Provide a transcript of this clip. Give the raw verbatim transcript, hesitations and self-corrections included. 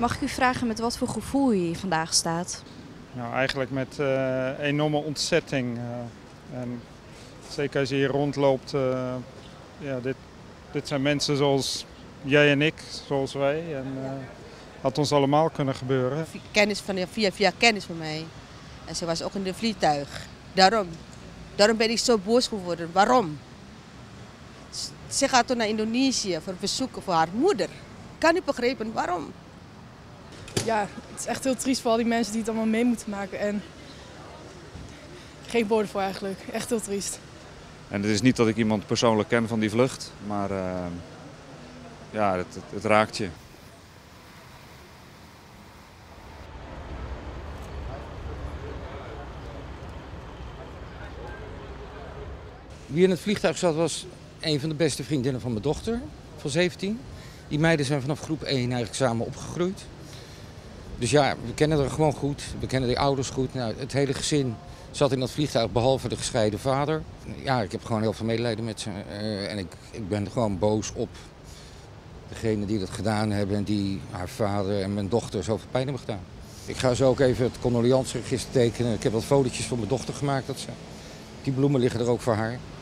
Mag ik u vragen met wat voor gevoel u hier vandaag staat? Nou, eigenlijk met uh, enorme ontzetting. Uh, en zeker als je hier rondloopt, uh, ja, dit, dit zijn mensen zoals jij en ik, zoals wij. En uh, had ons allemaal kunnen gebeuren. Kennis van, via, via kennis van mij. En ze was ook in de vliegtuig. Daarom. Daarom ben ik zo boos geworden. Waarom? Ze gaat toen naar Indonesië voor bezoeken voor haar moeder. Ik kan niet begrijpen waarom. Ja, het is echt heel triest voor al die mensen die het allemaal mee moeten maken. En geen woorden voor eigenlijk. Echt heel triest. En het is niet dat ik iemand persoonlijk ken van die vlucht, maar uh, ja, het, het, het raakt je. Wie in het vliegtuig zat was een van de beste vriendinnen van mijn dochter, van zeventien. Die meiden zijn vanaf groep één eigenlijk samen opgegroeid. Dus ja, we kennen haar gewoon goed, we kennen de ouders goed. Nou, het hele gezin zat in dat vliegtuig, behalve de gescheiden vader. Ja, ik heb gewoon heel veel medelijden met ze. Uh, en ik, ik ben gewoon boos op degene die dat gedaan hebben en die haar vader en mijn dochter zoveel pijn hebben gedaan. Ik ga zo ook even het condoleanceregister tekenen. Ik heb wat fotootjes voor mijn dochter gemaakt. Dat ze, die bloemen liggen er ook voor haar.